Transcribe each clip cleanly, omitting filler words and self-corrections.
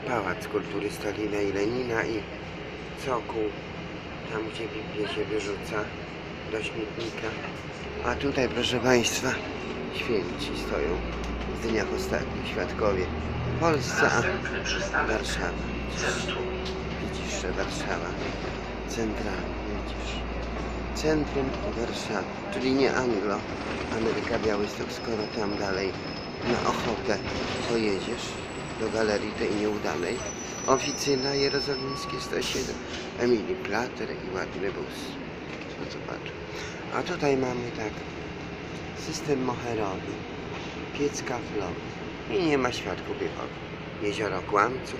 Pałac Kultury Stalina i Lenina i Cokół, tam gdzie Biblię się wyrzuca do śmietnika. A tutaj, proszę Państwa, święci stoją w dniach ostatnich, świadkowie w Polsce, a Warszawa. Widzisz, że Warszawa centralnie, widzisz. Centrum Warszawy, czyli nie Anglo, Ameryka, Białystok, skoro tam dalej na ochotę pojedziesz do galerii tej nieudanej. Oficyna Jerozolimskie 107, Emilii Plater i ładny bus. No zobacz. A tutaj mamy tak, system moherowy, piec kaflowy i nie ma świadków Jehowy. Jezioro kłamców,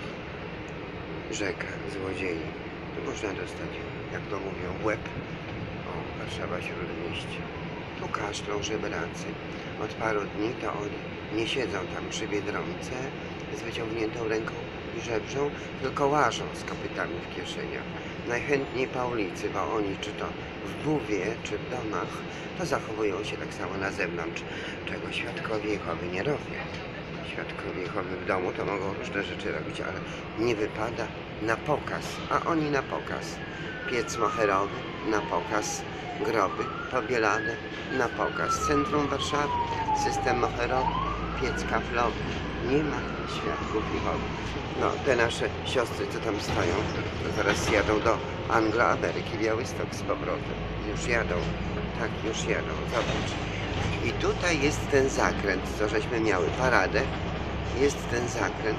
rzeka złodziei. Tu można dostać, jak to mówią, w łeb. O, Warszawa Śródmieście. Tu kaszlą żebracy. Od paru dni to oni nie siedzą tam przy Biedronce z wyciągniętą ręką i żebrzą, tylko łażą z kopytami w kieszeniach. Najchętniej po ulicy, bo oni czy to w buwie, czy w domach, to zachowują się tak samo na zewnątrz, czego świadkowie Jehowy nie robią. Świadkowie Jehowy w domu to mogą różne rzeczy robić, ale nie wypada na pokaz, a oni na pokaz. Piec moherowy na pokaz, groby pobielane na pokaz. Centrum Warszawy, system moherowy, piec kaflowy. Nie ma świadków Jehowy. No, te nasze siostry, co tam stoją, to zaraz jadą do Anglo-Ameryki, Białystok z powrotem. Już jadą, tak, już jadą, zobacz. I tutaj jest ten zakręt, co żeśmy miały paradę. Jest ten zakręt.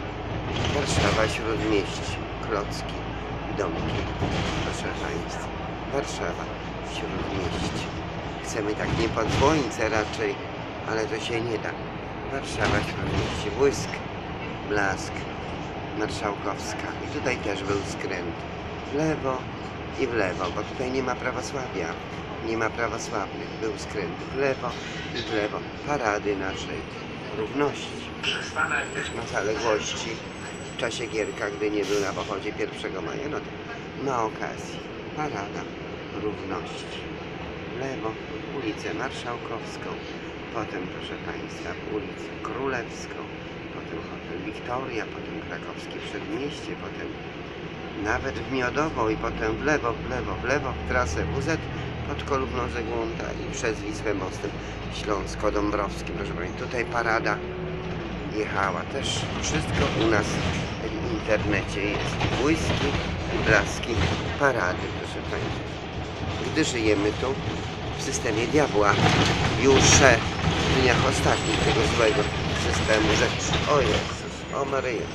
Warszawa Śródmieście, klocki, domki, proszę Państwa. Warszawa Śródmieście. Chcemy tak nie pod słońce raczej, ale to się nie da. Warszawa Śródmieście, błysk, blask, Marszałkowska. I tutaj też był skręt. W lewo i w lewo, bo tutaj nie ma prawosławia. Nie ma prawosławnych. Był skręt w lewo i w lewo. Parady naszej równości. Też ma zaległości w czasie Gierka, gdy nie był na pochodzie 1 maja. No to ma okazję. Parada równości. W lewo ulicę Marszałkowską. Potem, proszę Państwa, ulicę Królewską. Potem hotel Wiktoria, potem Krakowskie Przedmieście, potem nawet w Miodową i potem w lewo, w trasę WZ pod kolumną Zygmunta i przez Wisłę mostem Śląsko-Dąbrowskim. Proszę Państwa, tutaj parada jechała. Też wszystko u nas w internecie jest. Błyski i blaski parady, proszę Państwa. Gdy żyjemy tu w systemie diabła, już w dniach ostatnich tego złego systemu rzeczy. O Jezus, o Maryjo.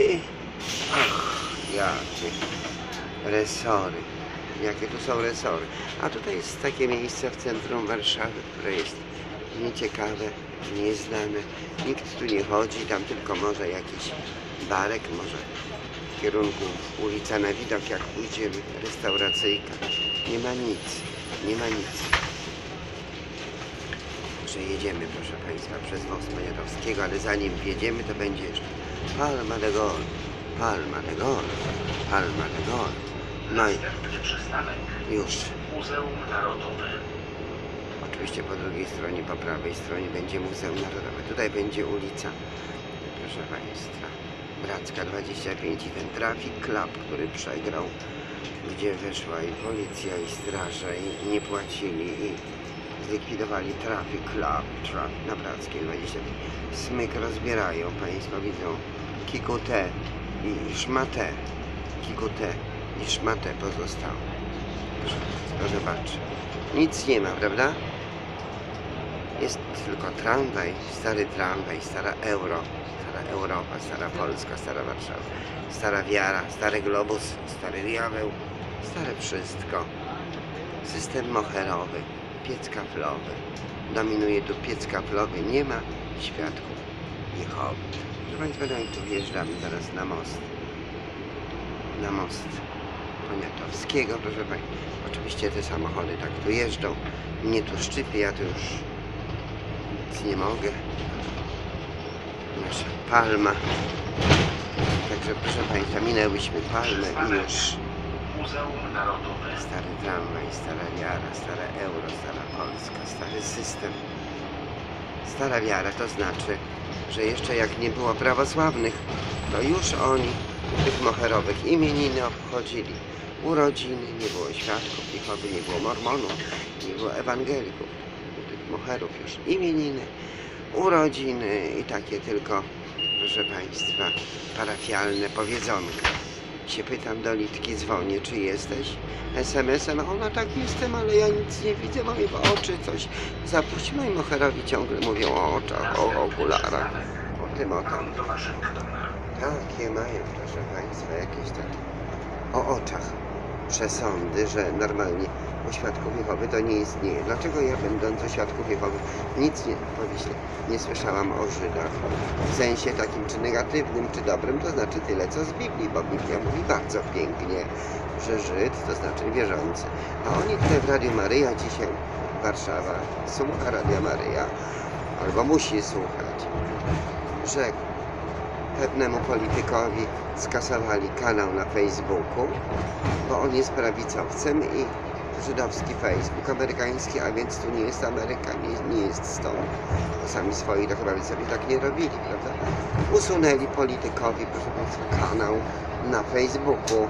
Ach, jakie resory. Jakie tu są resory. A tutaj jest takie miejsce w centrum Warszawy, które jest nieciekawe, nieznane. Nikt tu nie chodzi, tam tylko może jakiś barek, może w kierunku ulica na widok, jak pójdziemy, restauracyjka. Nie ma nic, nie ma nic. Że jedziemy, proszę Państwa, przez most Poniatowskiego, ale zanim wjedziemy, to będzie jeszcze Palma de Gol, Palma de Gol, Palma de Gol. No i już. Muzeum Narodowe. Oczywiście po drugiej stronie, po prawej stronie będzie Muzeum Narodowe. Tutaj będzie ulica, proszę Państwa, Bracka 25 i ten Traffic Club, który przegrał, gdzie wyszła i policja, i straże, i nie płacili, i zlikwidowali Traffic Club na Brackiej 25. Smyk rozbierają, Państwo widzą, kikutę i szmatę, kikutę i szmatę pozostało. Proszę Państwa, zobacz. Nic nie ma, prawda? Jest tylko tramwaj, stara euro, stara Europa, stara Polska, stara Warszawa, stara wiara, stary globus, stary diabeł, stare wszystko. System moherowy, piec kaflowy. Dominuje tu piec kaflowy, nie ma świadków Jehowy. Proszę Państwa, no i tu wjeżdżamy zaraz na most. Na most Poniatowskiego, proszę Państwa. Oczywiście te samochody tak tu jeżdżą. Mnie tu szczypie, ja tu już nic nie mogę. Nasza Palma. Także proszę Państwa, minęłyśmy Palmę i już. Muzeum Narodowe. Stary tramwaj, stara wiara, stare euro, stara Polska, stary system. Stara wiara to znaczy, że jeszcze jak nie było prawosławnych, to już oni tych moherowych imieniny obchodzili. Urodziny, nie było świadków Jehowy, nie było mormonów, nie było ewangelików. Tych moherów już imieniny, urodziny i takie tylko, proszę Państwa, parafialne powiedzonka. Się pytam do Litki, dzwonię, czy jesteś? SMS-em, a ona tak jestem, ale ja nic nie widzę, moje oczy coś zapuść. No i moherowi ciągle mówią o oczach, o okularach, o tym, o tam. Do Waszyngtona. Takie mają, proszę Państwa, jakieś takie o oczach przesądy, że normalnie u świadków Jehowy to nie istnieje. Dlaczego ja, będąc u świadków Jehowy, nic nie, powiedzmy, nie słyszałam o Żydach? W sensie takim, czy negatywnym, czy dobrym, to znaczy tyle, co z Biblii, bo Biblia mówi bardzo pięknie, że Żyd to znaczy wierzący. A oni tutaj w Radiu Maryja dzisiaj, Warszawa, słucha Radia Maryja, albo musi słuchać, że pewnemu politykowi skasowali kanał na Facebooku, bo on jest prawicowcem i żydowski Facebook, amerykański, a więc tu nie jest Ameryka, nie jest stąd. Bo sami swoi to chyba by sobie tak nie robili, prawda? Usunęli politykowi, proszę Państwa, kanał na Facebooku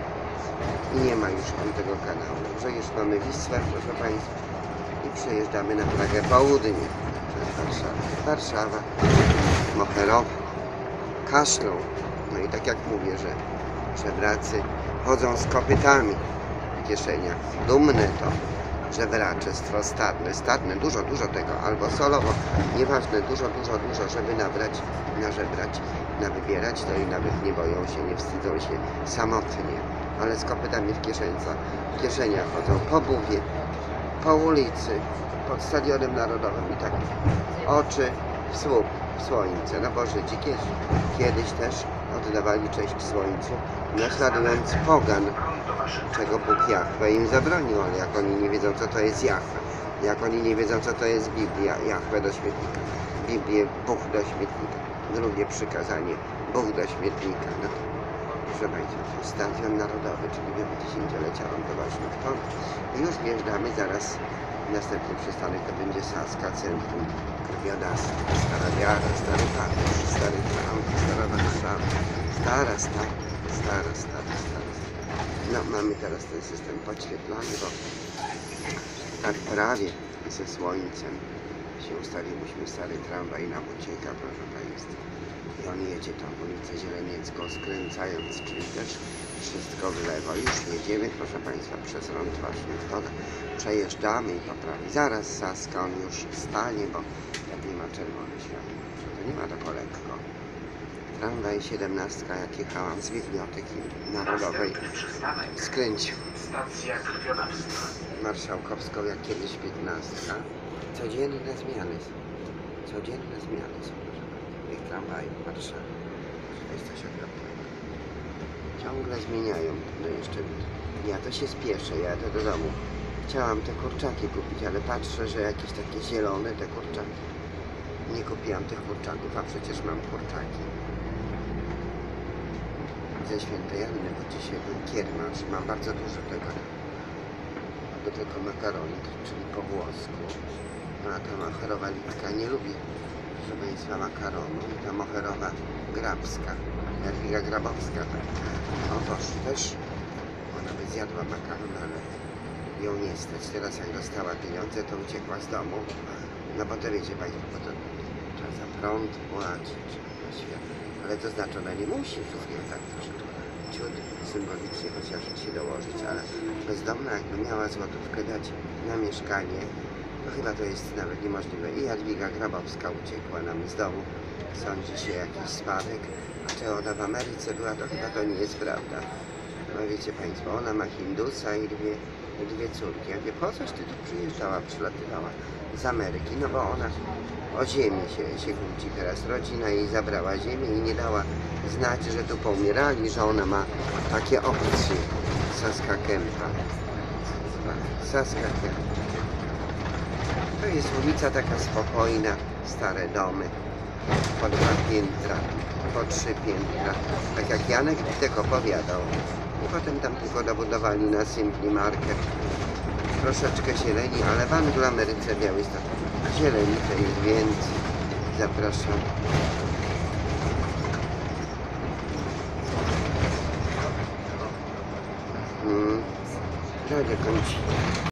i nie ma już on tego kanału. Że już mamy Wisłę, proszę Państwa, i przejeżdżamy na Pragę Południe przez Warszawę. Warszawa, moherowa, kaszlą. No i tak jak mówię, że żebracy chodzą z kopytami w kieszeniach. Dumne to, żebraczestwo stadne, dużo tego, albo solowo, nieważne, dużo, żeby nażebrać, nawybierać, to i nawet nie boją się, nie wstydzą się samotnie, ale z kopytami w kieszeniach chodzą po Buwie, po ulicy, pod Stadionem Narodowym i tak oczy w słup, w słońce, no bo Żydzi kiedyś też oddawali cześć słońcu, naśladując pogan, czego Bóg Jahwe im zabronił, ale jak oni nie wiedzą, co to jest Jahwe, jak oni nie wiedzą, co to jest Biblia, Jahwe do śmietnika, Biblię Bóg do śmietnika, drugie przykazanie Bóg do śmietnika. No, proszę Państwa, Stadion Narodowy, czyli wiemy, dziesięciolecia lądu Waszyngtonu. I już wjeżdżamy zaraz. Następny przystanek to będzie Saska, centrum krwiodawstwa, Stara Wiara, Stary Paryż, Stary Tram, Stara Warszawa, stara. No, mamy teraz ten system podświetlany, bo tak prawie ze słońcem się ustawiliśmy stary tramwaj na ucieka, proszę Państwa. I on jedzie tą ulicę Zieleniecką, skręcając, czyli też wszystko w lewo. Już jedziemy, proszę Państwa, przez rąd Waszyngtona. Przejeżdżamy i po prawej. Zaraz Saska, on już stanie, bo jak nie ma czerwone światło, to nie ma tak lekko. Tramwaj 17, jak jechałam z Biblioteki Narodowej, skręcił Stacja krwiodawstwa. Marszałkowską, jak kiedyś 15. Codzienne zmiany są, proszę Państwa, tych tramwajów w Warszawie. To jest coś okropnego. Ciągle zmieniają, no jeszcze ja to się spieszę, jadę do domu. Chciałam te kurczaki kupić, ale patrzę, że jakieś takie zielone te kurczaki. Nie kupiłam tych kurczaków, a przecież mam kurczaki ze Świętej Anny, bo dzisiaj był kiermasz, mam bardzo dużo tego. Do tego makaronik, czyli po włosku. No a ta moherowa Litka nie lubi, proszę Państwa, makaronu. I ta moherowa grabska, Jadwiga Grabowska, tak. O Boże, też ona by zjadła makaron, ale ją nie stać. Teraz jak dostała pieniądze, to uciekła z domu. No bo to wiecie Państwo, bo to trzeba za prąd płacić na świat. Ale to znaczy, ona nie musi wszystkiego tak troszeczkę ciut symbolicznie chociaż się dołożyć, ale bezdomna jakby miała złotówkę dać na mieszkanie, to chyba to jest nawet niemożliwe. I Jadwiga Grabowska uciekła nam z domu, sądzi się jakiś spadek, a czy ona w Ameryce była, to chyba to nie jest prawda. No wiecie Państwo, ona ma Hindusa i dwie córki. Ja wie, po coś ty tu przyjeżdżała, przylatywała z Ameryki, no bo ona o ziemię się kłóci teraz. Rodzina jej zabrała ziemię i nie dała znać, że tu poumierali, że ona ma takie opcje. Saska Kępa. To jest ulica taka spokojna, stare domy, po 2 piętra, po 3 piętra. Tak jak Janek Witek opowiadał. I potem tam tylko dobudowali na Simply Market. Troszeczkę zieleni, ale w Anglii, Ameryce, Białystok zieleni to jest więcej. Zapraszam. To dokończy.